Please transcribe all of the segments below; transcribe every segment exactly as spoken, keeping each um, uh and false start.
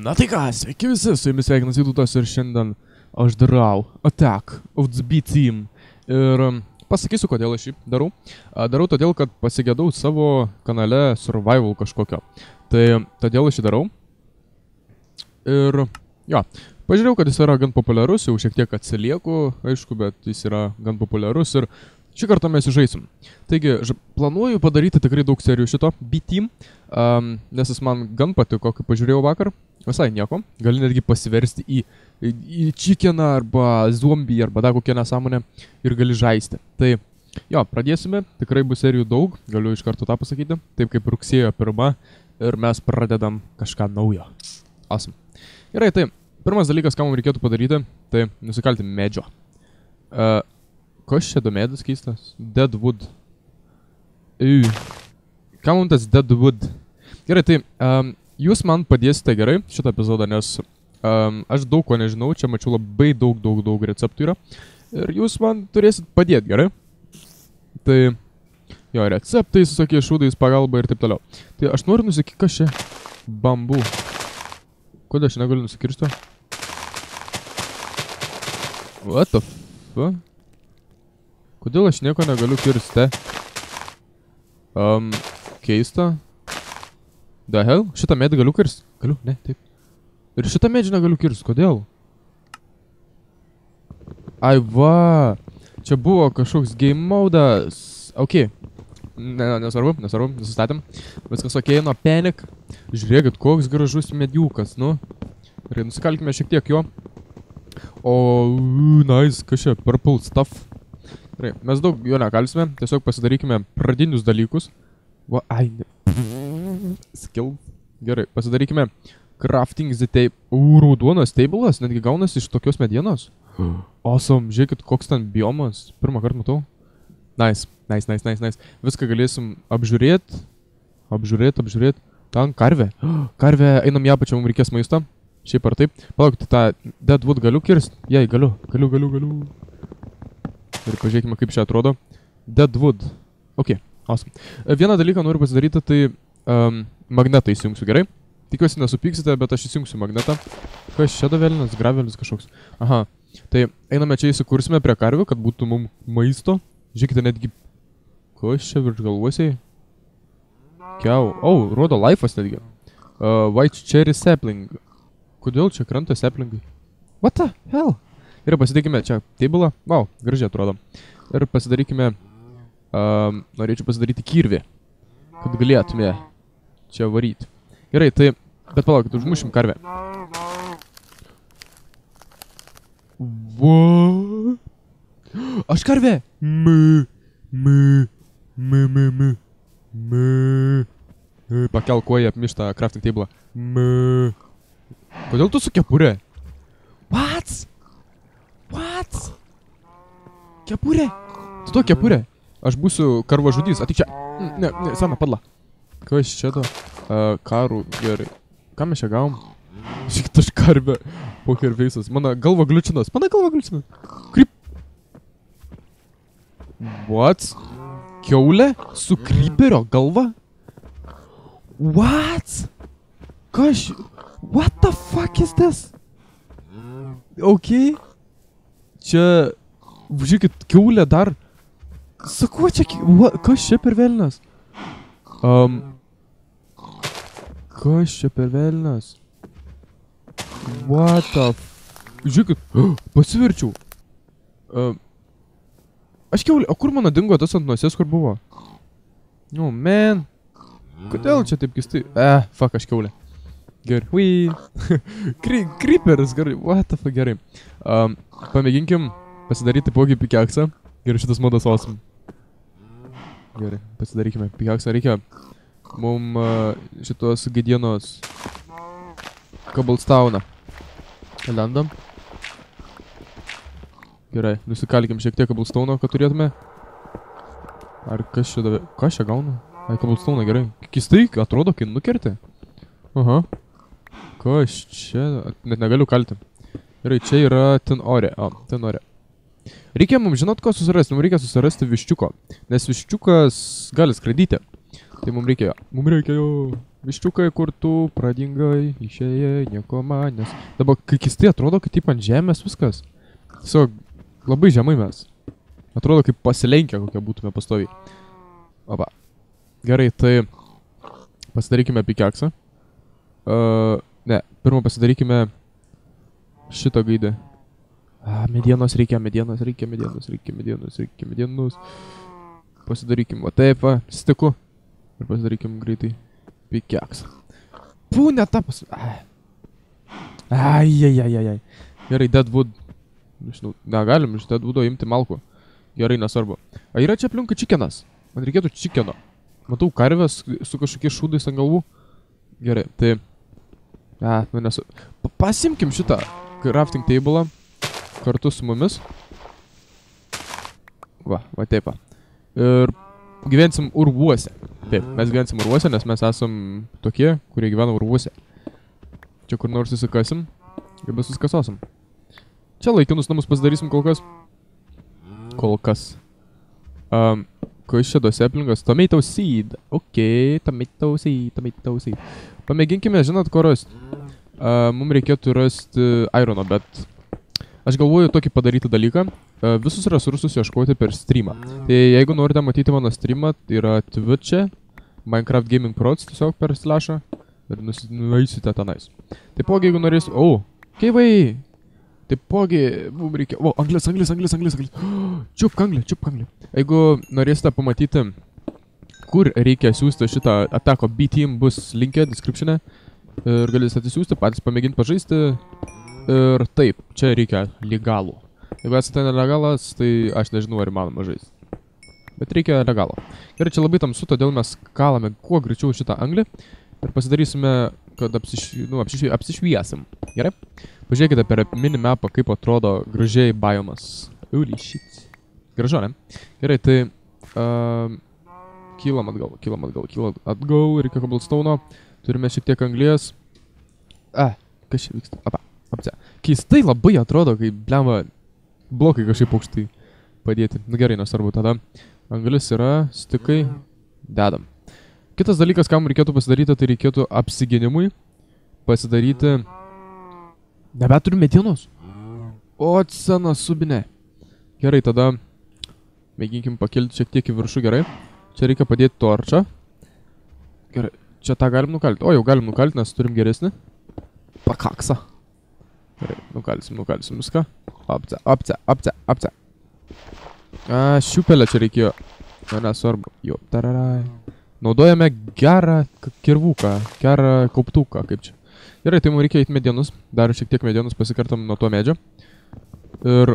Na tai ką, sveiki visi, su jumis sveikinas Vytautas ir šiandien aš darau Attack of the B Team. Ir pasakysiu, kodėl aš jį darau. Darau todėl, kad pasigėdau savo kanale survival kažkokio. Tai todėl aš jį darau. Ir jo, pažiūrėjau, kad jis yra gan populiarus, jau šiek tiek atsilieku, aišku, bet jis yra gan populiarus ir šį kartą mes žaisim. Taigi, planuoju padaryti tikrai daug serijų šito B Team, um, nes jis man gan patiko, kai pažiūrėjau vakar. Visai nieko. Gali netgi pasiversti į, į, į chickeną arba zombį arba dar kokią nesąmonę ir gali žaisti. Tai jo, pradėsime. Tikrai bus serijų daug. Galiu iš karto tą pasakyti. Taip kaip rugsėjo pirma ir mes pradedam kažką naujo. Awesome. Gerai, tai pirmas dalykas, ką mums reikėtų padaryti, tai nusikalti medžio. Uh, Kas čia domėdas keistas? Deadwood. Ui. Ką mums tas Deadwood? Gerai, tai um, jūs man padėsite gerai šitą epizodą, nes um, aš daug ko nežinau, čia mačiau labai daug, daug, daug receptų yra. Ir jūs man turėsit padėti gerai. Tai jo, receptai, visokie šūdais, pagalba ir taip toliau. Tai aš noriu nusikirsti, kas čia? Bambu. Kodėl aš negaliu nusikirsti? What the fuck? Kodėl aš nieko negaliu kirsti? Um, keista. The hell? Šitą medį galiu kirsti? Galiu? Ne, taip. Ir šitą medį negaliu kirsti. Kodėl? Ai va. Čia buvo kažkoks game modas. Ok. Ne, nesvarbu, nesvarbu, nusistatėm. Viskas ok, nuo panic. Žiūrėkit, koks gražus mediukas, nu. Ir nusikalkime šiek tiek jo. O, nice, kas čia, purple stuff. Gerai, mes daug jo nekalsime, tiesiog pasidarykime pradinius dalykus. Va, ai, ne. Skill. Gerai, pasidarykime crafting the table. U, raudonas table'as, netgi gaunasi iš tokios medienos. Awesome, žiūrėkit, koks ten biomas. Pirmą kartą matau. Nice, nice, nice, nice, nice. Viską galėsim apžiūrėti. Apžiūrėti, apžiūrėti. Ten karvė. Karvė, einam ją pačią, mums reikės maisto. Šiaip ar taip. Palaukti, tą Deadwood galiu kirsti? Jei, galiu, galiu, galiu, galiu. Ir pažiūrėkime, kaip čia atrodo. Deadwood. Ok, awesome. Vieną dalyką noriu pasidaryti, tai um, magnetą įsijungsiu, gerai? Tikiuosi nesupyksite, bet aš įsijungsiu magnetą. Kas čia davelinas? Gravelis kažkoks. Aha. Tai einame čia įsikursime prie karvių, kad būtų mums maisto. Žiūrėkite netgi... Kas čia virš galvosiai? Kiau. Oh, rodo life'as netgi. Uh, white cherry sapling. Kodėl čia krenta saplingai? What the hell? Ir pasidarykime čia table'ą. Wow, gražiai atrodo. Ir pasidarykime... Um, norėčiau pasidaryti kirvį. Kad galėtume čia varyti. Gerai, tai... Bet palaukit, užmušim karvę. What? Aš karvė! Mė, mė, mė, mė, mė, mė. Pakel koją apmištą crafting table'ą. Mė. Kodėl tu su kepurė? What? What? Kepurė? Tu to kepurė? Aš būsiu karvažudys. Atik čia. Ne, ne, sana, padla. Kas čia to? Uh, karų, gerai. Ką mes čia gavom? Žiūrėkit, aš karvė. Poker face'as. Mano galva gliučinas. Mano galva gliučinas. Kryp. What? Kiaulė? Su kryperio galva? What? Kas? What the fuck is this? Ok. Čia... Žiūrėkit, kiaulė dar... Sakau, čia... Kas čia per velnias? Um... Kas čia per velnias? What the f... Žiūrėkit, pasiverčiau. Uh, aš kiaulė, o kur mano dingo tas ant nosies, kur buvo? No, man. Kodėl čia taip keistai? Eh, fuck, aš kiaulė. Gerai. Wee. Creeperis, gerai. What the fuck, gerai. Um, pamėginkim pasidaryti taipogi pikeksą. Gerai, šitas modas awesome. Gerai, pasidarykime pikeksą. Reikia mum uh, šitos gėdienos Cobblestone'ą. Lendam. Gerai, nusikalkim šiek tiek Cobblestone'o, kad turėtume. Ar kas čia davė? Kas čia gauna? Ai, Cobblestone'ą, gerai. Keistai atrodo, kai nukerti. Aha. Kas čia? Net negaliu kalti. Gerai, čia yra ten ore. O, ten ore. Reikia mums, žinot, ko susirasti? Mums reikia susirasti viščiuko. Nes viščiukas gali skraidyti. Tai mums reikia jo. Mums reikia jo. Viščiukai, kur tu pradingai, išėjai, nieko manęs. Dabar, kai keistai atrodo, kad taip ant žemės viskas. Tiesiog labai žemai mes. Atrodo, kaip pasilenkę, kokie būtume pastoviai. Opa. Gerai, tai pasidarykime pikeksą. Uh, ne, pirmą pasidarykime šitą gaidę. A, medienos reikia, medienos reikia, medienos reikia, medienos reikia, medienos. Pasidarykim, va taip, va, stiku. Ir pasidarykim greitai pikeksą. Pū, ne tą pas... Ai, ai, ai, ai, ai. Gerai, deadwood. Nežinau, negalim iš deadwoodo imti malkų. Gerai, nesvarbu. A, yra čia aplinkui čikenas. Man reikėtų čikeno. Matau karvės su kažkokie šūdais ant galvų. Gerai, tai... A, nu nesu... Pasimkim šitą crafting table'ą kartu su mumis. Va, va taip. Ir gyvensim urvuose. Taip, mes gyvensim urvuose, nes mes esam tokie, kurie gyvena urvuose. Čia kur nors įsikasim ir bus suskasosim. Čia laikinus namus pasidarysim kol kas. Kol kas. Um, Kas čia dos aplinkas? Tomato seed. Ok, tomato seed, tomato seed. Pamėginkime, žinot, ko rasti. Uh, mums reikėtų rasti irono, bet aš galvoju tokį padaryti dalyką. Uh, visus resursus ieškoti per streamą. Tai jeigu norite matyti mano streamą, tai yra Twitch'e, Minecraft Gaming Prods, tiesiog per slashą. Ir nueisite tenais. Taipogi, jeigu norės... O, keivai! Taipogi, mums reikia... O, anglis, anglis, anglis, anglis, anglis. Čiupk anglį, čiupk anglį. Jeigu norėsite pamatyti, kur reikia siūsti šitą atako B-Team, bus linkė description'e. Ir galėsite atsisiųsti, patys pamėginti pažaisti. Ir taip, čia reikia legalų. Jeigu esate nelegalas, tai aš nežinau, ar įmanoma žaisti. Bet reikia legalo. Gerai, čia labai tamsu, todėl mes kalame kuo greičiau šitą anglį. Ir pasidarysime, kad apsiš... nu, apsiš... apsišviesim. Gerai? Pažiūrėkite per minimapą, kaip atrodo gražiai biomas. Holy shit. Gražu, ne? Gerai, tai... Uh, kylam atgal, kylam atgal, kylam atgal. Reikia cobblestone'o. Turime šiek tiek anglies. A, kas čia vyksta? Apa, apce. Keistai labai atrodo, kai blemba blokai kažkaip aukštai padėti. Nu gerai, nesvarbu tada. Anglis yra, stikai. Dedam. Kitas dalykas, kam reikėtų pasidaryti, tai reikėtų apsiginimui pasidaryti... Nebeturiu medienos. O, sena subinė. Gerai, tada mėginkim pakilti šiek tiek į viršų, gerai. Čia reikia padėti torčą. Gerai, čia tą galim nukalti. O, jau galim nukalti, nes turim geresnį. Pakaksą. Gerai, nukalsim, nukalsim viską. Apce, apce, apce, apce. A, šiupelę čia reikėjo. O, nesvarbu. Jo, tararai. Naudojame gerą kirvuką, gerą kauptuką, kaip čia. Gerai, tai mums reikia eiti medienus. Dar šiek tiek medienus pasikartam nuo to medžio. Ir...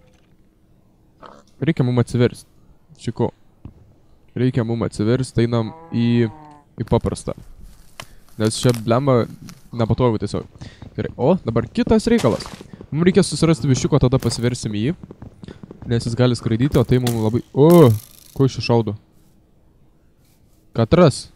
Reikia mums atsiversti. Šiko. Reikia mums atsiversti, einam į, į paprastą. Nes čia blemba nepatogu tiesiog. Gerai, o dabar kitas reikalas. Mums reikia susirasti viščiuko, tada pasiversim jį. Nes jis gali skraidyti, o tai mums labai... O, ko iš šaudo? Katras.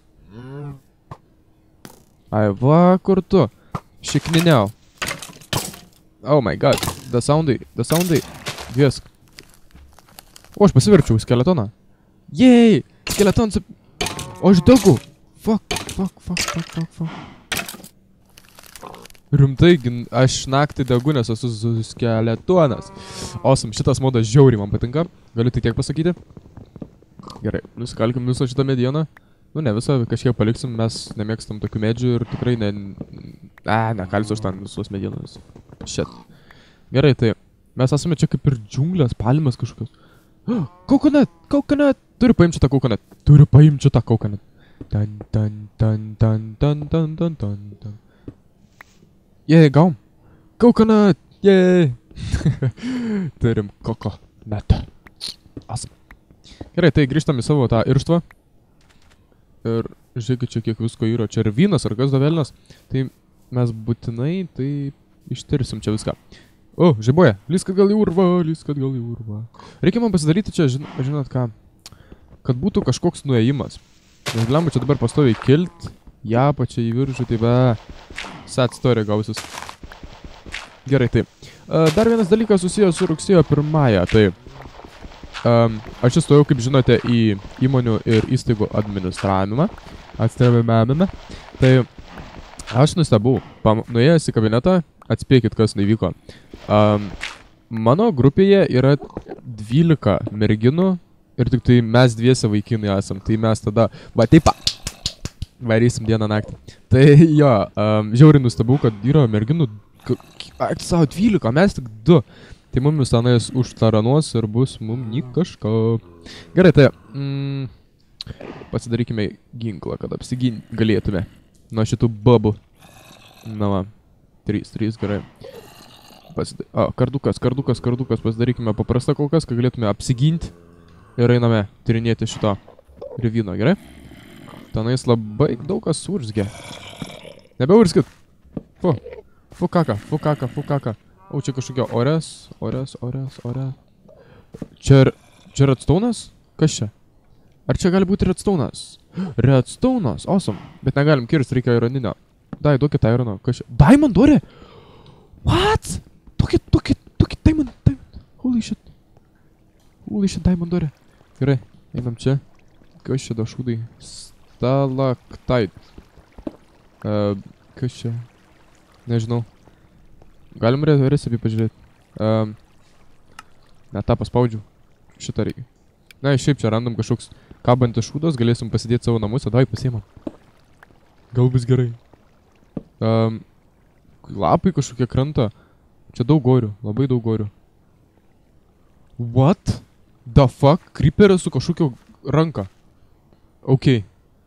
Ai, va, kur tu? Šikniniau. Oh my god. The soundai, the soundai. Viesk. O, aš pasiverčiau skeletoną. Jei! Skeletonas... O, aš degu. Fuck, fuck, fuck, fuck, fuck, fuck. Rimtai, aš naktį degu, nes esu skeletonas. Awesome, šitas modas žiauriai man patinka. Galiu tik tiek pasakyti. Gerai, nusikalkim visą šitą medieną. Nu, ne visą, kažkiek paliksim, mes nemėgstam tokių medžių ir tikrai ne... A, nekalsiu aš ten visos medienos. Shit. Gerai, tai mes esame čia kaip ir džiunglės, palmės kažkokios. Coconut, coconut. Turiu paimti šitą coconut. Turiu paimti šitą coconut. Tan, tan, tan, tan, tan, tan, tan, tan, tan. Jei, gaum. Coconut, jei. Turim coconut. Awesome. Gerai, tai grįžtam į savo tą irštvą. Ir žiūrėkit čia kiek visko yra. Čia ir vynas, ar kas davelnas. Tai mes būtinai tai ištirsim čia viską. O, žaiboja. Lysk atgal į urvą, lysk atgal į urvą. Reikia man pasidaryti čia, žin, žinot ką, kad būtų kažkoks nuėjimas. Nes blemba čia dabar pastoviai kilt. Ja, pačia į viršų, tai be... Sad story gausis. Gerai, tai. Dar vienas dalykas susijęs su rugsėjo pirmąją. Tai... Um, aš įstojau, kaip žinote, į įmonių ir įstaigų administravimą. Atstremėmėmėme. Tai aš nustebau. Pam, nuėjęs į kabinetą, atspėkit, kas nuvyko. Um, mano grupėje yra dvylika merginų ir tik tai mes dviese vaikinai esam. Tai mes tada, va taip, varysim dieną naktį. Tai jo, um, žiauriai nustebau, kad yra merginų, ak, savo dvylika, mes tik du. Tai mums tenais užtaranuos ir bus mum ny kažko. Gerai, tai mm, pasidarykime ginklą, kad apsigint galėtume nuo šitų babų. Na va, trys, trys, gerai. Pasidar... A, kardukas, kardukas, kardukas, pasidarykime paprastą kol kas, kad galėtume apsiginti. Ir einame tyrinėti šito rivino, gerai? Tenais labai daug kas surzgia. Nebeurskit. Fu, fu kaka, fu kaka, fu kaka. O, čia kažkokia orės, orės, orės, orės. Čia, čia redstone'as? Kas čia? Ar čia gali būti redstone'as? Redstone'as, awesome. Bet negalim kirsti, reikia ironinio. Dai, duokit irono. Kas čia? Diamond ore? What? Duokit, duokit, duokit diamond, diamond. Holy shit. Holy shit, diamond ore. Gerai, einam čia. Kas čia da šūdai? Stalaktait. Uh, kas čia? Nežinau. Galim re recepį pažiūrėti. Um, ne, tą paspaudžiu. Šitą reikia. Na, šiaip čia randam kažkoks kabantis šūdas, galėsim pasidėti savo namus, o davai pasiemam. Gal bus gerai. Um, lapai kažkokie kranta. Čia daug gorių, labai daug gorių. What the fuck? Creeperis su kažkokio ranka. Ok.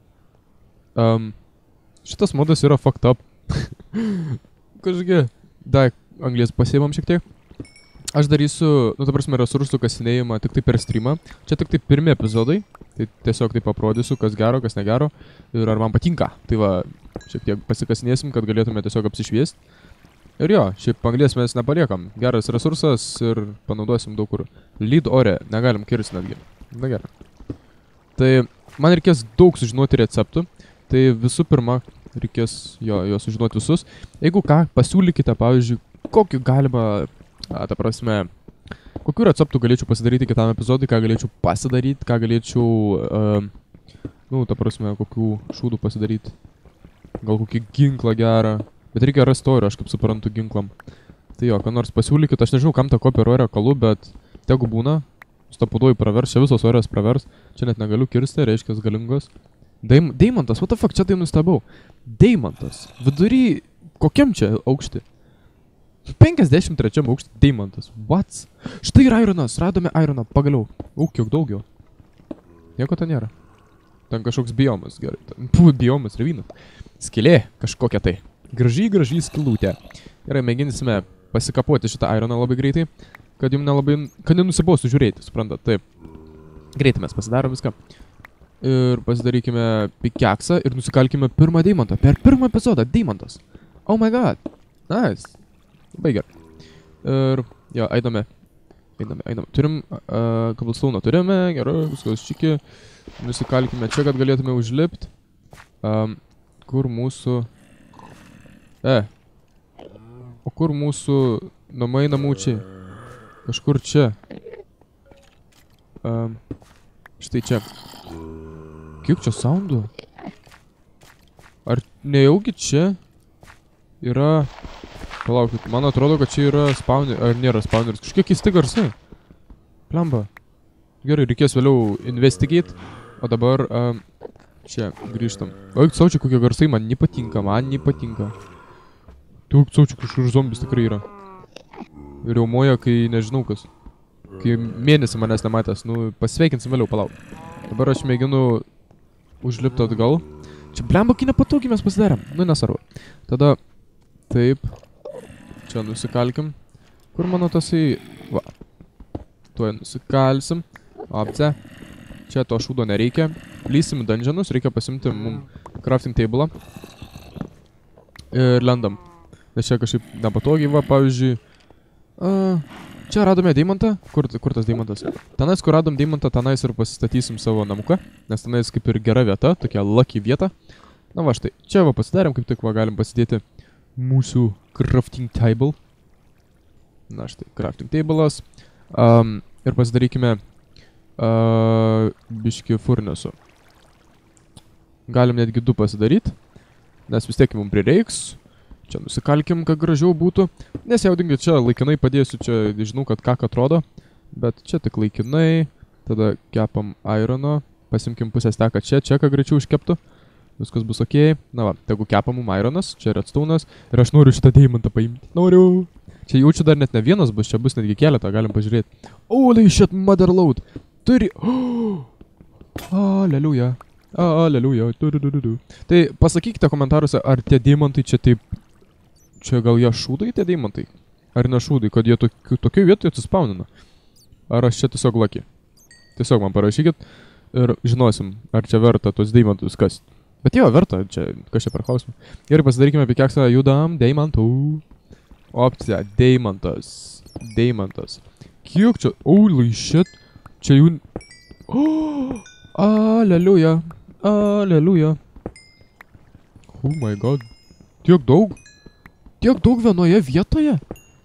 Um, šitas modas yra fucked up. Kažkokie. Dai, anglės pasiėmam šiek tiek. Aš darysiu, nu, ta prasme, resursų kasinėjimą tik tai per streamą. Čia tik tai pirmi epizodai. Tai tiesiog taip aprodysiu, kas gero, kas negero. Ir ar man patinka. Tai va, šiek tiek pasikasinėsim, kad galėtume tiesiog apsišviesti. Ir jo, šiaip anglės mes nepaliekam. Geras resursas ir panaudosim daug kur. Lead ore, negalim kirsti netgi. Na gerai. Tai man reikės daug sužinoti receptų. Tai visų pirma, reikės jo, jo sužinoti visus. Jeigu ką, pasiūlykite, pavyzdžiui, kokį galima, a, ta prasme, kokių receptų galėčiau pasidaryti kitam epizodui, ką galėčiau pasidaryti, ką galėčiau, uh, nu, ta prasme, kokių šūdų pasidaryti. Gal kokį ginklą gerą. Bet reikia rasti oro, aš kaip suprantu, ginklam. Tai jo, ką nors pasiūlykite, aš nežinau, kam tą kopią ore kalu, bet tegu būna. Stapuduoju pravers, čia visos orės pravers. Čia net negaliu kirsti, reiškia galingos. Deim Deimantas, what the fuck, čia tai nustebau. Deimantas, vidury, kokiam čia aukšti? penkiasdešimt trečiam aukšti, Deimantas, what? Štai ir ironas, radome ironą, pagaliau. U, kiek daugiau. Nieko ten nėra. Ten kažkoks biomas, gerai. Puh, biomas, revynas. Skylė, kažkokia tai. Gražiai, gražiai skylutė. Gerai, mėginsime pasikapuoti šitą ironą labai greitai, kad jums nelabai, kad nenusibostų žiūrėti, suprantat, taip. Greitai mes pasidarom viską. Ir pasidarykime pikeksą ir nusikalkime pirmą deimantą. Per pirmą epizodą, deimantas. Oh my god. Nice. Labai gerai. Ir, jo, einame. Einame, einame. Turim, uh, kabelstauną turime, gerai, viskas čiki. Nusikalkime čia, kad galėtume užlipti. Um, kur mūsų... E. O kur mūsų namai namūčiai? Kažkur čia. Um, štai čia. Kiek čia soundų? Ar nejaugi čia yra... Palaukit, man atrodo, kad čia yra spawner... Ar nėra spawneris? Kažkiek keisti garsai. Plemba. Gerai, reikės vėliau investigate. O dabar... Um, čia, grįžtam. O eik, saučia, kokie garsai man nepatinka, man nepatinka. Tu, saučia, kažkur zombis tikrai yra. Ir jau moja, kai nežinau kas. Kai mėnesį manęs nematęs. Nu, pasveikinsim vėliau, palauk. Dabar aš mėginu... užlipti atgal. Čia blemba, kai nepatogiai mes pasidarėm. Nu, nesvarbu. Tada taip. Čia nusikalkim. Kur mano tasai... Va. Tuoj nusikalsim. Apce. Čia to šūdo nereikia. Lysim dungeonus. Reikia pasimti mum crafting table. Ir lendam. Nes čia kažkaip nepatogiai, va, pavyzdžiui. Uh, čia radome deimantą. Kur, kur tas deimantas? Tenais, kur radom deimantą, tenais ir pasistatysim savo namuką. Nes tenais kaip ir gera vieta, tokia lucky vieta. Na va štai, čia va pasidarėm, kaip tik va galim pasidėti mūsų crafting table. Na štai, crafting table'as. Um, ir pasidarykime uh, biški furnesų. galim netgi du pasidaryti, nes vis tiek mums prireiks. Čia nusikalkim, kad gražiau būtų. Nesijaudinkit, čia laikinai padėsiu, čia žinau, kad ką atrodo, bet čia tik laikinai. Tada kepam irono, pasimkim pusę steką čia, čia, kad greičiau iškeptų. Viskas bus ok. Na va, tegu kepam mum ironas, čia redstone'as ir aš noriu šitą deimantą paimti. Noriu. Čia jaučiu dar net ne vienas bus, čia bus netgi keletą, galim pažiūrėti. Holy shit, motherload. Turi... Oh, Aleliuja. Aleliuja. Tai pasakykite komentaruose, ar tie deimantai čia taip... Čia gal jie šūdai tie deimantai? Ar ne šūdai, kad jie tokiu, tokiu vietoje atsispaunina? Ar aš čia tiesiog lucky? Tiesiog man parašykit ir žinosim, ar čia verta tos deimantus kasti. Bet jo, verta, čia kas čia per klausimą. Gerai, pasidarykime pikeksą, judam, deimantų. Opcija, deimantas. Deimantas. Kiek čia? Holy shit. Čia jų... Oh, aleliuja. Aleliuja. Oh my god. Tiek daug? Tiek daug vienoje vietoje?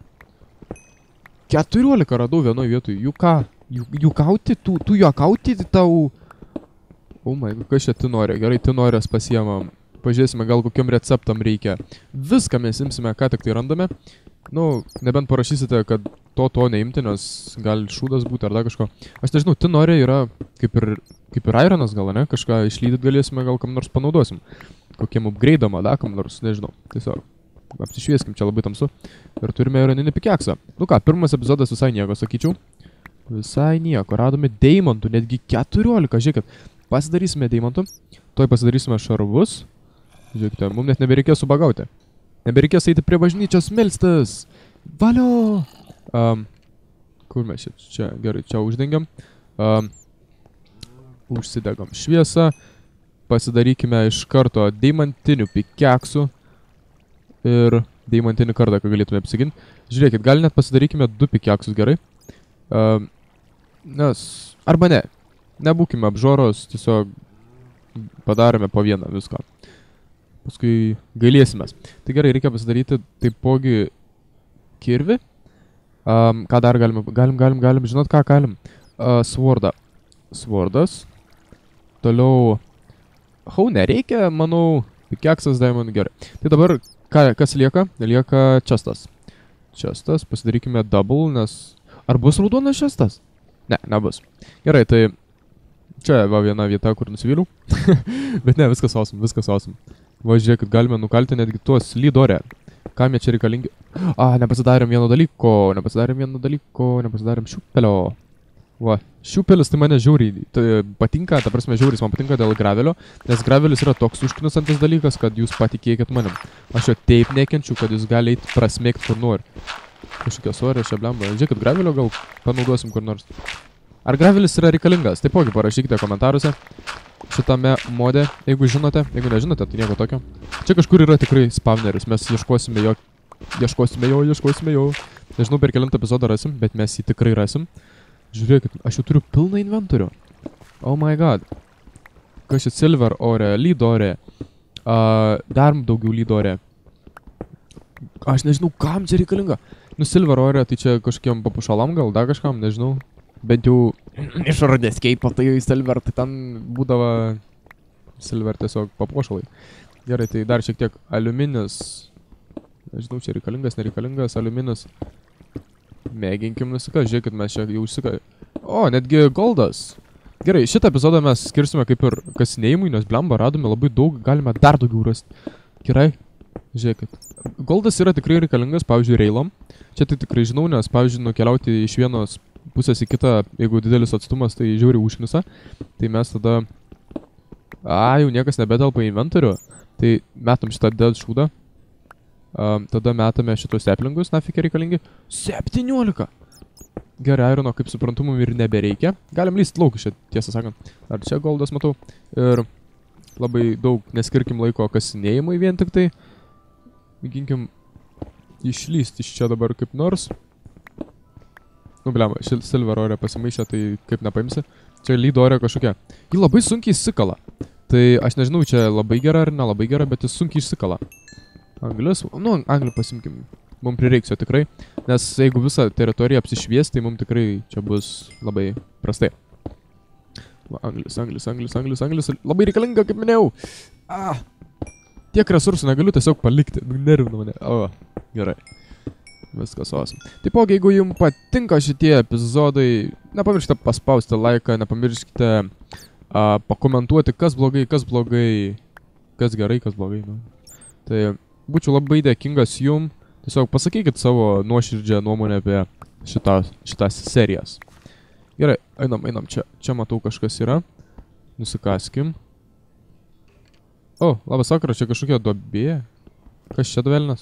keturiolika radau vienoje vietoje. Jų ką? Jų, jų kauti? Tu, tu jo kauti tau... Oh my god, kas čia tu nori? Gerai, tu norės pasiemam. Pažiūrėsime, gal kokiam receptam reikia. Viską mes imsime, ką tik tai randame. Nu, nebent parašysite, kad to to neimti, nes gali šūdas būti ar dar kažko. Aš nežinau, tu nori yra kaip ir, kaip ir ironas gal, ne? Kažką išlydyt galėsime, gal kam nors panaudosim. Kokiem upgrade'am, da, kam nors, nežinau. Tiesiog, apsišvieskim, čia labai tamsu. Ir turime ironinį pikeksą. Nu ką, pirmas epizodas visai nieko, sakyčiau. Visai nieko, radome deimantų, netgi keturiolika, žiūrėkit. Pasidarysime deimantų, toj pasidarysime šarvus. Žiūrėkite, mums net nebereikės subagauti. Nebereikės eiti prie bažnyčios melstis. Valio! Um, kur mes čia? Čia, gerai, čia uždengiam. Um, užsidegam šviesą. Pasidarykime iš karto deimantinių pikeksų. Ir deimantinį kardą, ką galėtume apsiginti. Žiūrėkit, gal net pasidarykime du pikeksus, gerai. Um, nes, arba ne. Nebūkime apžoros, tiesiog padarėme po vieną viską. Paskui gailėsimės. Tai gerai, reikia pasidaryti taipogi kirvį. Um, ką dar galim, galim, galim, galim, žinot ką galim? Uh, swordą. Swordas. Toliau... Hau, nereikia, manau, pikeksas, diamond, gerai. Tai dabar, ką, kas lieka? Lieka chestas. Chestas, pasidarykime double, nes... Ar bus raudonas chestas? Ne, nebus. Gerai, tai... Čia va viena vieta, kur nusivyliau. Bet ne, viskas awesome, viskas awesome. Va, žiūrėkit, galime nukalti netgi tuos lydore. Kam jie čia reikalingi? A, nepasidarėm vieno dalyko, nepasidarėm vieno dalyko, nepasidarėm šiupelio. Va, šiupelis tai mane žiauriai tai patinka, ta prasme žiauris man patinka dėl gravelio, nes gravelis yra toks užknisantis dalykas, kad jūs patikėkit manim. Aš jo taip nekenčiu, kad jūs gali eit prasmėgt kur nori. Kažkokia sorė, šia blemba. Žiūrėkit, gravelio gal panaudosim kur nors. Ar gravelis yra reikalingas? Taipogi parašykite komentaruose šitame mode, jeigu žinote, jeigu nežinote, tai nieko tokio. Čia kažkur yra tikrai spawneris, mes ieškosime jo, ieškosime jo, ieškosime jo. Nežinau, per kelintą epizodą rasim, bet mes jį tikrai rasim. Žiūrėkit, aš jau turiu pilną inventorių. Oh my god. Kas čia silver ore, lead ore, uh, dar daugiau lead ore. Aš nežinau, kam čia reikalinga. Nu, silver ore, tai čia kažkiem papušalam gal, dar kažkam, nežinau. Bent jau iš Runescape, tai silver, tai ten būdavo silver tiesiog papuošalai. Gerai, tai dar šiek tiek aliuminis. Nežinau, čia reikalingas, nereikalingas aliuminis. Mėginkim nusiką, žiūrėkit, mes čia jau užsiką. O, netgi goldas. Gerai, šitą epizodą mes skirsime kaip ir kasinėjimui, nes blemba radome labai daug, galime dar daugiau rasti. Gerai, žiūrėkit. Goldas yra tikrai reikalingas, pavyzdžiui, reilam. Čia tai tikrai žinau, nes, pavyzdžiui, nukeliauti iš vienos pusės į kitą, jeigu didelis atstumas, tai žiauriai užknisa. Tai mes tada... A, jau niekas nebetelpa į inventorių. Tai metam šitą dead šūdą. Um, tada metame šitos seplingus, nafik reikalingi. septyniolika! Gerai, irono, kaip suprantu, mum ir nebereikia. Galim lyst lauk iš čia, tiesą sakant. Ar čia goldas matau. Ir labai daug neskirkim laiko kasinėjimui vien tik tai. Mėginkim išlyst iš čia dabar kaip nors. Nu, blema, silver ore pasimaišė, tai kaip nepaimsi. Čia lead ore kažkokia. Ji labai sunkiai įsikala. Tai aš nežinau, čia labai gera ar nelabai gera, bet jis sunkiai išsikala. Anglis, nu, anglį pasimkim. Mums prireiks jo tikrai. Nes jeigu visą teritoriją apsišvies, tai mums tikrai čia bus labai prastai. Va, anglis, anglis, anglis, anglis, anglis. Labai reikalinga, kaip minėjau. Ah. Tiek resursų negaliu tiesiog palikti. Nervina mane. O, gerai. Viskas awesome. Taipogi, jeigu jums patinka šitie epizodai, nepamirškite paspausti laiką, nepamirškite uh, pakomentuoti, kas blogai, kas blogai, kas gerai, kas blogai. Nu. Tai būčiau labai dėkingas jum. Tiesiog pasakykit savo nuoširdžią nuomonę apie šitas, šitas serijas. Gerai, einam, einam čia. Čia matau kažkas yra. Nusikaskim. O, labas vakaras, čia kažkokia duobė. Kas čia duvelnas?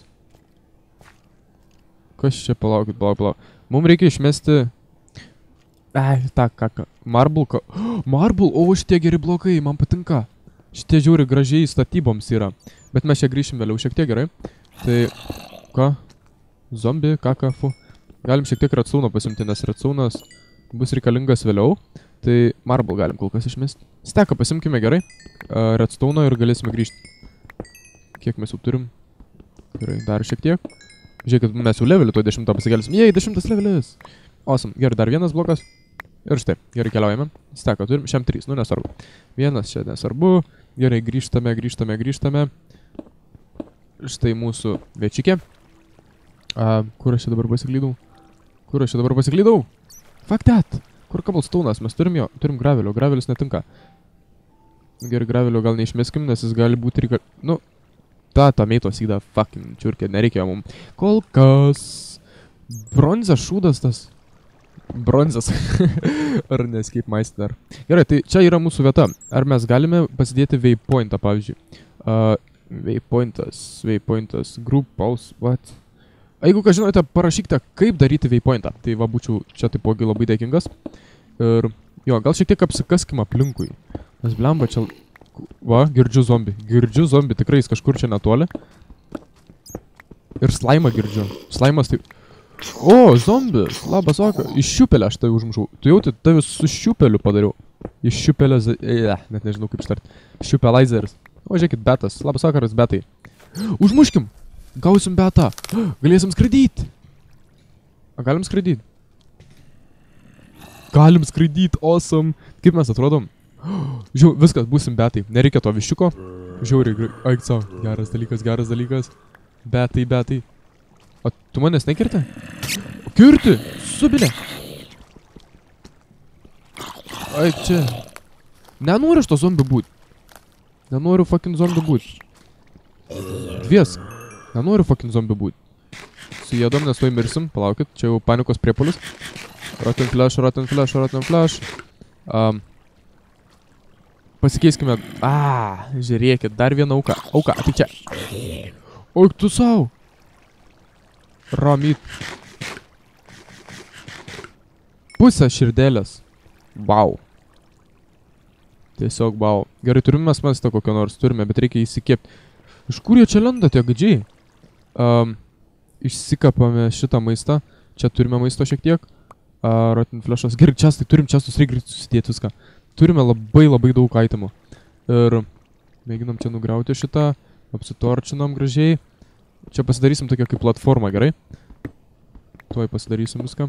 Kas čia, palaukit, palauk, palauk. Mums reikia išmesti... Ai, tą, ką, ką. Marble, ką. Marble, o, šitie geri blokai, man patinka. Šitie žiūri gražiai statyboms yra. Bet mes čia grįšim vėliau šiek tiek gerai. Tai, ką? Zombi, ką, ką, fu. Galim šiek tiek redstone pasimti, nes redstone bus reikalingas vėliau. Tai marble galim kol kas išmesti. Steką pasimkime gerai. Uh, redstone ir galėsime grįžti. Kiek mes jau turim? Gerai, dar šiek tiek. Žiūrėkit, mes jau levelį to dešimtą pasikelsim. Jei, dešimtas levelis. Awesome. Gerai, dar vienas blokas. Ir štai, gerai keliaujame. Steką turim, šiam trys, nu nesvarbu. Vienas čia nesvarbu. Gerai, grįžtame, grįžtame, grįžtame. Štai mūsų večikė. Uh, kur aš čia dabar pasiklydau? Kur aš čia dabar pasiklydau? Fuck that! Kur cobblestone'as? Mes turim jo, turim gravelio, gravelis netinka. Gerai, gravelio gal neišmeskim, nes jis gali būti reikal... Nu, ta, ta meitos įda, fucking čiurkė, nereikėjo mum. Kol kas... Bronzas šūdas tas. Bronzas. Ar ne, escape meister. Gerai, tai čia yra mūsų vieta. Ar mes galime pasidėti waypointą, pavyzdžiui? Uh, waypointas, waypointas, group pause, what? Jeigu ką žinote, parašykite, kaip daryti waypointą. Tai va, būčiau čia taipogi labai dėkingas. Ir jo, gal šiek tiek apsikaskim aplinkui. Nes blemba čia... Va, girdžiu zombi. Girdžiu zombi, tikrai jis kažkur čia netoli. Ir slaimą girdžiu. Slaimas tai... O, zombis! Labas vakar. Iš šiupelę aš tai užmušau. Tu jau tavį su šiupeliu padariau. Iš šiupelio... Ja, net nežinau kaip ištart. Šiupelizeris. O, žiūrėkit, betas. Labas vakaras, betai. Užmuškim! Gausim betą. Galėsim skraidyti. A, galim skraidyti? Galim skraidyti, awesome. Kaip mes atrodom? Žiau, viskas, būsim betai. Nereikia to viščiuko. Žiauriai, aik savo. Geras dalykas, geras dalykas. Betai, betai. O tu manęs nekirti? Kirti! Subinė! Aik čia. Nenoriu aš to zombi būt. Nenoriu fucking zombi būt. Dvies. Nenoriu fucking zombi būt. Suėdom, nes tuoj mirsim. Palaukit, čia jau panikos priepuolis. Rotten flash, rotten flash, rotten flash. Um, pasikeiskime. A, žiūrėkit, dar viena auka. Auka, tai čia. Oik tu sau. Ramyt. Pusę širdėlės. Wow. Tiesiog wow. Gerai, turime mes mastą kokio nors, turime, bet reikia įsikėpti. Iš kur jie čia lenda tie gadžiai? Um, išsikapame šitą maistą. Čia turime maisto šiek tiek. Uh, rotten flashas. Gerai, čestai, turim čestus, reikia susidėti viską. Turime labai labai daug itemų. Ir mėginam čia nugriauti šitą. Apsitorčinam gražiai. Čia pasidarysim tokią kaip platformą, gerai? Tuoj pasidarysim viską.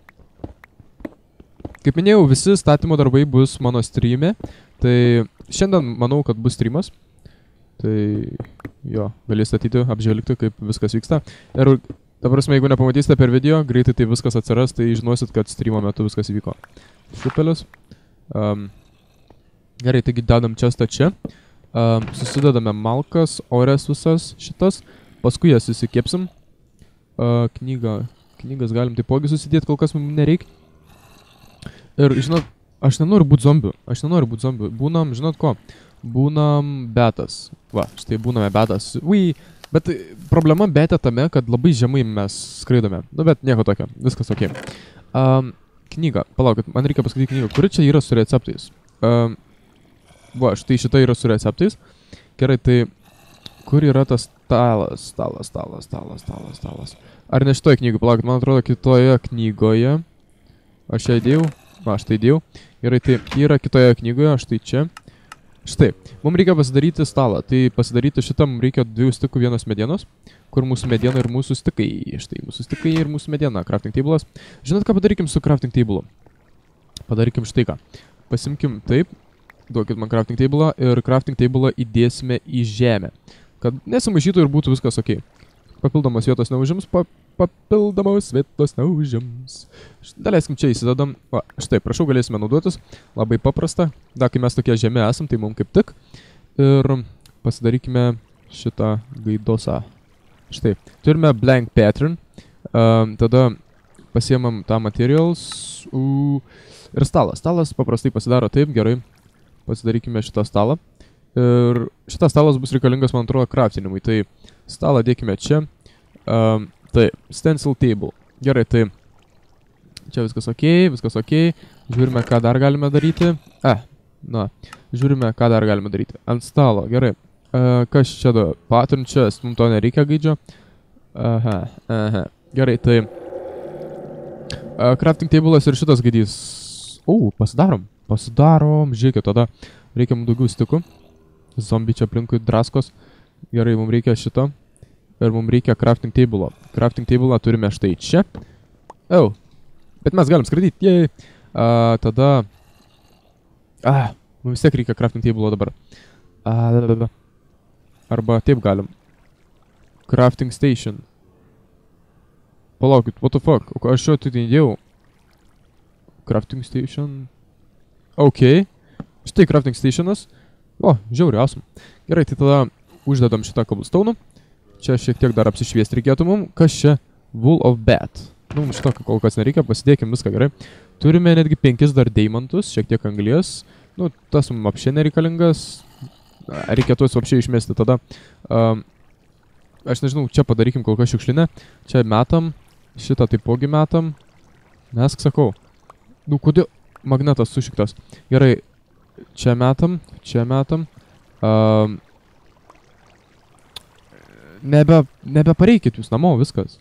Kaip minėjau, visi statymo darbai bus mano streame. Tai šiandien manau, kad bus streamas. Tai jo, galės statyti, apžvelgti, kaip viskas vyksta. Ir ta prasme, jeigu nepamatysite per video, greitai tai viskas atsiras, tai žinosit, kad streamo metu viskas įvyko. Šiupelis. Um, gerai, taigi dedam čestą čia. Um, susidedame malkas, ores visas šitas. Paskui jas įsikėpsim. Uh, knygą. Knygas galim taipogi susidėti, kol kas mums nereikia. Ir, žinot, aš nenoriu būti zombiu. Aš nenoriu būti zombiu. Būnam, žinot ko? Būnam betas. Va, štai būname betas. Ui, bet problema betė tame, kad labai žemai mes skraidome. Nu, bet nieko tokio. Viskas ok. Um, knyga. Palaukit, man reikia paskaityti knygą. Kuri čia yra su receptais? Um, va, štai šita yra su receptais. Gerai, tai kur yra tas stalas? Stalas, stalas, stalas, stalas, stalas. Ar ne šitoje knygoje? Palaukit, man atrodo kitoje knygoje. Aš ją įdėjau. Va, aš tai įdėjau. Gerai, tai yra kitoje knygoje, aš tai čia. Štai, mums reikia pasidaryti stalą. Tai pasidaryti šitą mums reikia dviejų stikų vienos medienos, kur mūsų mediena ir mūsų stikai. Štai, mūsų stikai ir mūsų mediena. Crafting table'as. Žinot, ką padarykim su crafting table'u? Padarykim štai ką. pasimkim taip, duokit man crafting table ir crafting table įdėsime į žemę, kad nesimaišytų ir būtų viskas ok. Papildomos vietos neužims, pa, papildomos vietos neužims. Daleiskim čia įsidedam, va, štai, prašau, galėsime naudotis, labai paprasta, da, kai mes tokie žemė esam, tai mums kaip tik, ir pasidarykime šitą gaidosą. Štai, turime blank pattern, uh, tada pasiemam tą materials uh, ir stalas. Stalas paprastai pasidaro taip, gerai, pasidarykime šitą stalą. Ir šitas stalas bus reikalingas, man atrodo, craftinimui. Tai stalą dėkime čia. Um, tai, stencil table. Gerai, tai čia viskas ok, viskas ok. Žiūrime, ką dar galime daryti. E, na, žiūrime, ką dar galime daryti. Ant stalo, gerai. Uh, kas čia da? Pattern chest, mums to nereikia gaidžio. Aha, aha. Gerai, tai uh, crafting table'as ir šitas gaidys. O, uh, pasidarom. Pasidarom, žiūrėkit, tada reikia mums daugiau stikų. Zombiai čia aplinkui draskos. Gerai, mums reikia šito. Ir mums reikia crafting table. Crafting table turime štai čia. Au. Bet mes galim skraidyti. Jei. Uh, tada. Ah, mums vis tiek reikia crafting table dabar. Uh, da, da, da. Arba taip galim. Crafting station. Palaukit, what the fuck? O aš šio tai įdėjau. Crafting station. Ok. Štai crafting stationas. O, žiauriai, awesome. Gerai, tai tada uždedam šitą cobblestone'ų. Čia šiek tiek dar apsišviesti reikėtų mum. Kas čia? Wool of bat. Nu, mums šito kol kas nereikia, pasidėkim viską gerai. Turime netgi penkis dar deimantus, šiek tiek anglies. Nu, tas mums apšė nereikalingas. Reikėtų jis apšė išmesti tada. Um, aš nežinau, čia padarykim kol kas šiukšlinę. Čia metam. Šitą taipogi metam. Nesk sakau. Nu, kodėl magnetas sušiktas. Gerai. Čia metam, čia metam. Um, nebe, nebepareikit jūs namo, viskas.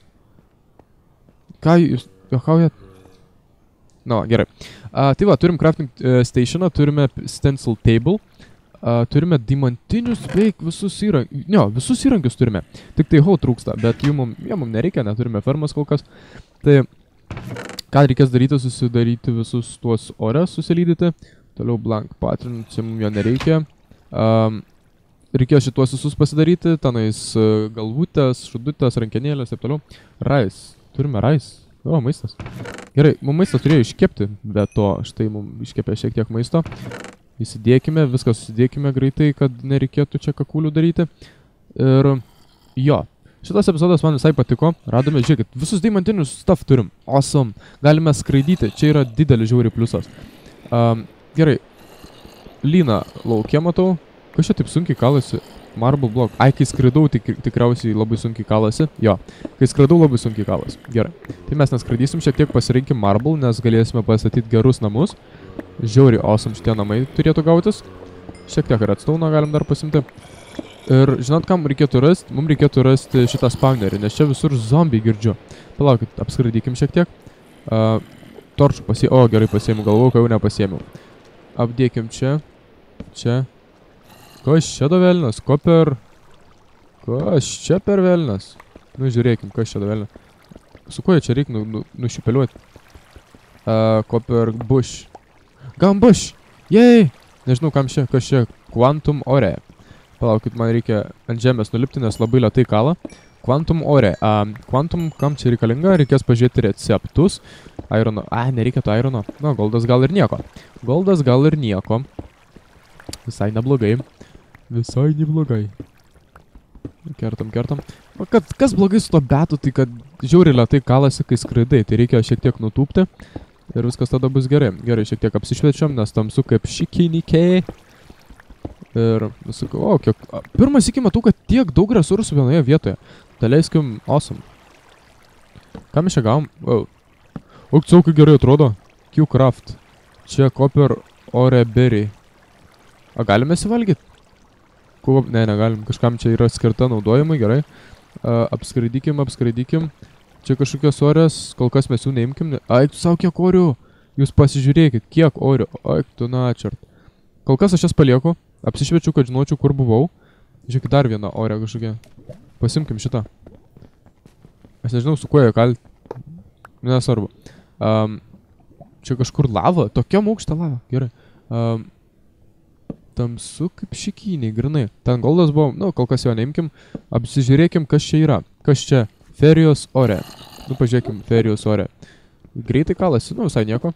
Ką jūs, juokaujat? Nu, gerai. Uh, tai va, turim crafting uh, stationą, turime stencil table, uh, turime dimantinius veik visus įrankius. Ne, visus įrankius turime. Tik tai hau trūksta, bet jų mums mum nereikia, neturime fermas kol kas. Tai, ką reikės daryti, susidaryti visus tuos ore, susilydyti. Toliau blank pattern, čia mums jo nereikia. Um, reikėjo šituos visus pasidaryti, tenais uh, galvutės, šudutės, rankenėlės, taip toliau. Rais. Turime rais. O, maistas. Gerai, mums maistas turėjo iškepti, bet to štai mums iškepė šiek tiek maisto. Įsidėkime, viską susidėkime greitai, kad nereikėtų čia kakulių daryti. Ir jo. Šitas epizodas man visai patiko. Radome, žiūrėkit, visus deimantinius stuff turim. Awesome. Galime skraidyti. Čia yra didelis žiauriai pliusas. Um, Gerai, lyną laukia matau. Kas čia taip sunkiai kalasi? Marble block. Ai, kai skraidau, tik, tikriausiai labai sunkiai kalasi. Jo, kai skraidau, labai sunkiai kalasi. Gerai. Tai mes neskraidysim, šiek tiek pasirinkim marble, nes galėsime pastatyti gerus namus. Žiauriai awesome šitie namai turėtų gautis. Šiek tiek redstone galim dar pasimti. Ir žinot, kam reikėtų rasti? Mums reikėtų rasti šitą spawnerį, nes čia visur zombiai girdžiu. Palaukit, apskraidykim šiek tiek. Uh, torčų pasiėmiau. O, gerai pasiėmiau, galvau, kad jau nepasiėmiau. Apdėkim čia. Čia. Kas čia da velnas? Ko per... Kas čia per velnas? Nu, žiūrėkim, kas čia da velnas. Su kuo čia reikia nu, nu, nušipeliuoti? Uh, ko per bush. Gambush! Jei! Nežinau, kam čia, kas čia. Quantum ore. Palaukit, man reikia ant žemės nulipti, nes labai lėtai kala. Quantum ore. Uh, quantum, kam čia reikalinga? Reikės pažiūrėti receptus. Irono. A, nereikia to irono. Na, goldas gal ir nieko. Goldas gal ir nieko. Visai neblogai. Visai neblogai. Kertam, kertam. O kad, kas blogai su to betu, tai kad žiauriai lėtai kalasi, kai skraidai. Tai reikia šiek tiek nutūpti. Ir viskas tada bus gerai. Gerai, šiek tiek apsišviečiam, nes tamsu kaip šikinikiai. Ir nusakau, o, kiek... Pirmas iki matau, kad tiek daug resursų vienoje vietoje. Daleiskim, awesome. Ką mes čia gavom? O, o kai gerai atrodo. Q-craft. Čia copper ore berry. A galime įsivalgyti? Kuo... Ne, negalim. Kažkam čia yra skirta naudojimui, gerai. Uh, apskraidykim, apskraidykim. Čia kažkokios orės, kol kas mes jų neimkim. Ne... Ai, tu savo kiek orių. Jūs pasižiūrėkit, kiek orių. Ai, tu načert. Kol kas aš jas palieku. Apsišviečiu, kad žinočiau, kur buvau. Žiūrėkit, dar vieną orę kažkokią. Pasimkim šitą. Aš nežinau, su kuo jie kalti. Nesvarbu. Um, čia kažkur lava. Tokia aukšta lava. Gerai. Um, tamsu kaip šikiniai, grinai. Ten goldas buvo, nu, kol kas jo neimkim. Apsižiūrėkim, kas čia yra. Kas čia? Ferijos ore. Nu, pažiūrėkim, Ferijos ore. Greitai kalasi, nu, visai nieko.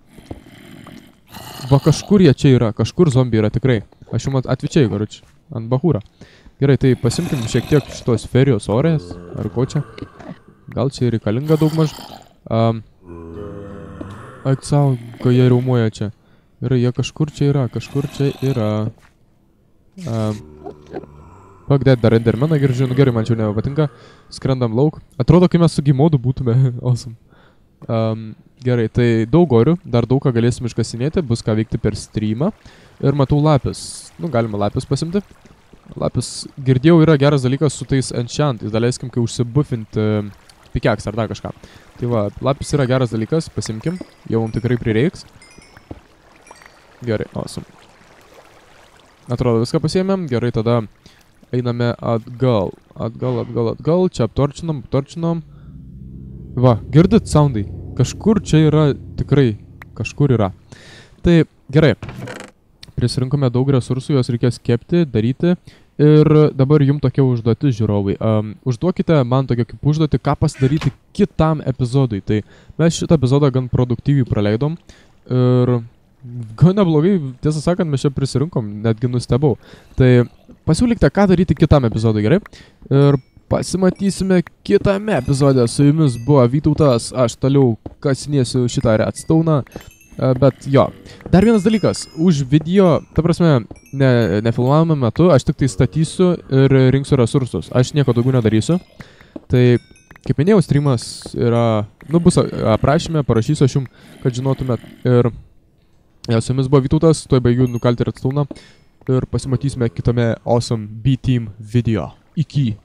Va, kažkur jie čia yra, kažkur zombiai yra tikrai. Aš jums atvičiai, karuč, ant bahūro. Gerai, tai pasimkim šiek tiek šitos Ferijos orės. Ar ko čia? Gal čia reikalinga daug maž. Um, Aik savo, ko jie riaumoja čia. Gerai, jie kažkur čia yra, kažkur čia yra. Um, Pagdėt dar Endermeną girdžiu, nu gerai, man čia nepatinka. Skrendam lauk. Atrodo, kai mes su Gimodu būtume. Awesome. Um, gerai, tai daug gorių, dar daug ką galėsim iškasinėti, bus ką veikti per streamą. Ir matau lapis. Nu, galima lapis pasimti. Lapis, girdėjau, yra geras dalykas su tais enchantais. Daleiskim, kai užsibufinti uh, pikeks ar dar kažką. Tai va, lapis yra geras dalykas, pasimkim. Jau mums tikrai prireiks. Gerai, awesome. Atrodo, viską pasiėmėm. Gerai, tada einame atgal. Atgal, atgal, atgal. Čia aptorčinom, aptorčinom. Va, girdit soundai? Kažkur čia yra, tikrai, kažkur yra. Tai gerai. Prisirinkome daug resursų, juos reikės kepti, daryti. Ir dabar jums tokia užduotis, žiūrovai. Um, užduokite man tokia kaip užduoti, ką pasidaryti kitam epizodui. Tai mes šitą epizodą gan produktyviai praleidom. Ir gan neblogai, tiesą sakant, mes čia prisirinkom, netgi nustebau. Tai pasiūlykite, ką daryti kitam epizodui, gerai? Ir pasimatysime kitame epizode. Su jumis buvo Vytautas, aš toliau kasinėsiu šitą redstone'ą. Bet jo, dar vienas dalykas, už video, ta prasme, ne, nefilmavimo metu, aš tik tai statysiu ir rinksiu resursus, aš nieko daugiau nedarysiu. Tai, kaip minėjau, streamas yra, nu, bus aprašyme, parašysiu aš jums, kad žinotumėt. Ir ja, su jumis buvo Vytautas, tuoj baigiu nukalti redstone'ą ir pasimatysime kitame Awesome B-Team video. Iki.